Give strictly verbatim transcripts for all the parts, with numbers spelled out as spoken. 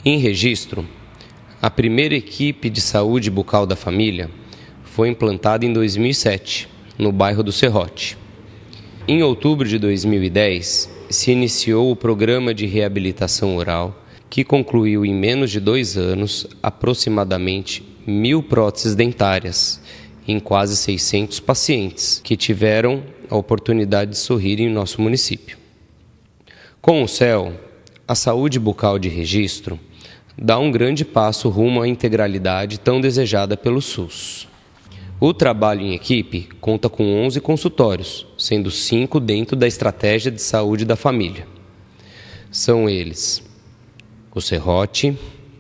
Em Registro, a primeira equipe de saúde bucal da família foi implantada em dois mil e sete, no bairro do Serrote. Em outubro de dois mil e dez, se iniciou o programa de reabilitação oral, que concluiu em menos de dois anos aproximadamente mil próteses dentárias em quase seiscentos pacientes que tiveram a oportunidade de sorrir em nosso município. Com o C E L, a saúde bucal de Registro dá um grande passo rumo à integralidade tão desejada pelo SUS. O trabalho em equipe conta com onze consultórios, sendo cinco dentro da estratégia de saúde da família. São eles o Serrote,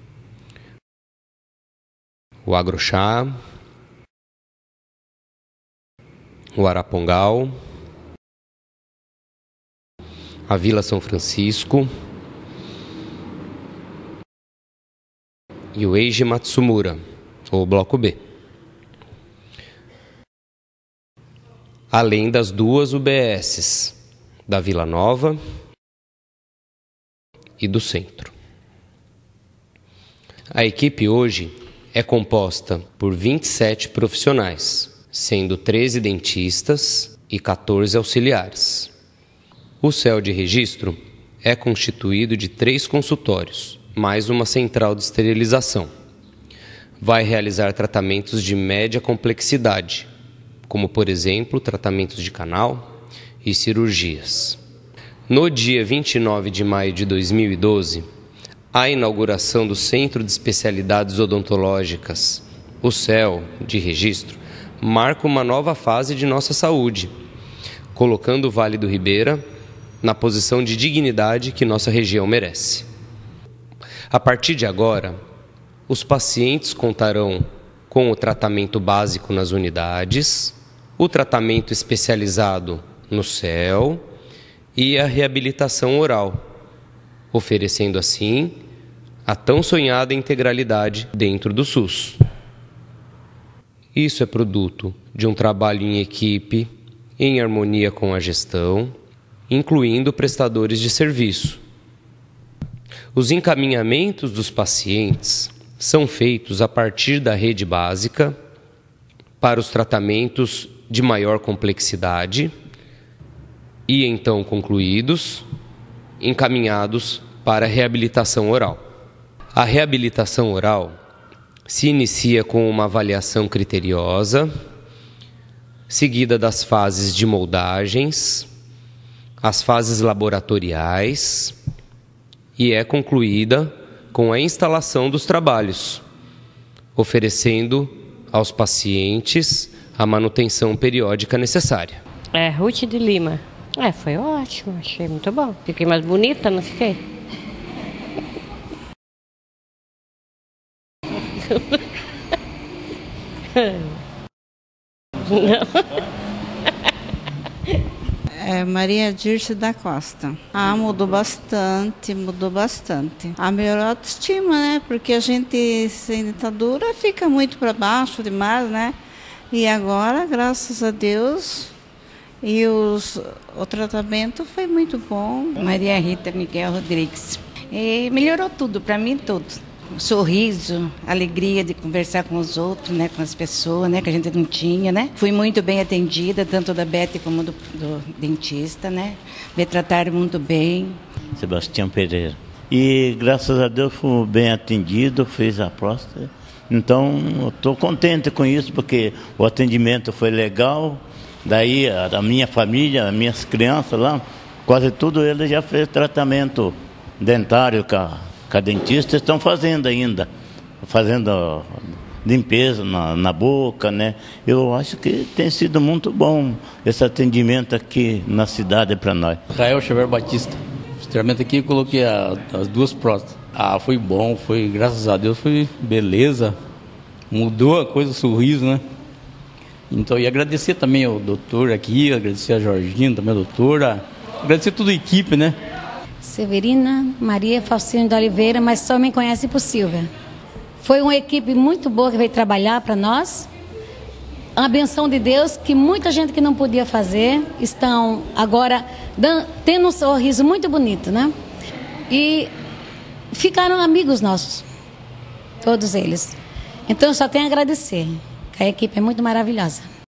o Agrochá, o Arapongal, a Vila São Francisco e o Eiji Matsumura, ou Bloco B. Além das duas U B Ss, da Vila Nova e do Centro. A equipe hoje é composta por vinte e sete profissionais, sendo treze dentistas e quatorze auxiliares. O C E L de Registro é constituído de três consultórios, mais uma central de esterilização. Vai realizar tratamentos de média complexidade, como, por exemplo, tratamentos de canal e cirurgias. No dia vinte e nove de maio de dois mil e doze, a inauguração do Centro de Especialidades Odontológicas, o C E L de Registro, marca uma nova fase de nossa saúde, colocando o Vale do Ribeira na posição de dignidade que nossa região merece. A partir de agora, os pacientes contarão com o tratamento básico nas unidades, o tratamento especializado no C E L e a reabilitação oral, oferecendo assim a tão sonhada integralidade dentro do SUS. Isso é produto de um trabalho em equipe, em harmonia com a gestão, incluindo prestadores de serviço. Os encaminhamentos dos pacientes são feitos a partir da rede básica para os tratamentos de maior complexidade e, então concluídos, encaminhados para a reabilitação oral. A reabilitação oral se inicia com uma avaliação criteriosa, seguida das fases de moldagens, as fases laboratoriais e é concluída com a instalação dos trabalhos, oferecendo aos pacientes a manutenção periódica necessária. É, Ruth de Lima. É, foi ótimo, achei muito bom. Fiquei mais bonita, não fiquei? É Maria Dirce da Costa. Ah, mudou bastante, mudou bastante. A melhor autoestima, né? Porque a gente sem ditadura fica muito para baixo demais, né? E agora, graças a Deus, e os, o tratamento foi muito bom. Maria Rita Miguel Rodrigues. E melhorou tudo, para mim tudo. Sorriso, alegria de conversar com os outros, né, com as pessoas, né, que a gente não tinha, né. Fui muito bem atendida, tanto da Bete como do, do dentista, né. Me trataram muito bem. Sebastião Pereira. E graças a Deus fui bem atendido, fiz a próstata. Então, eu estou contente com isso, porque o atendimento foi legal. Daí, a, a minha família, as minhas crianças lá, quase tudo ele já fez tratamento dentário com a, com a dentista, estão fazendo ainda, fazendo limpeza na, na boca, né? Eu acho que tem sido muito bom esse atendimento aqui na cidade para nós. Rael Xavier Batista. Posteriormente aqui eu coloquei a, as duas próteses. Ah, foi bom, foi, graças a Deus, foi beleza. Mudou a coisa, o sorriso, né? Então, e agradecer também ao doutor aqui, agradecer a Jorginho, também a doutora, agradecer toda a equipe, né? Severina Maria Faustino de Oliveira, mas só me conhece por Silvia. Foi uma equipe muito boa que veio trabalhar para nós. A benção de Deus, que muita gente que não podia fazer, estão agora dando, tendo um sorriso muito bonito, né? E ficaram amigos nossos, todos eles. Então eu só tenho a agradecer, que a equipe é muito maravilhosa.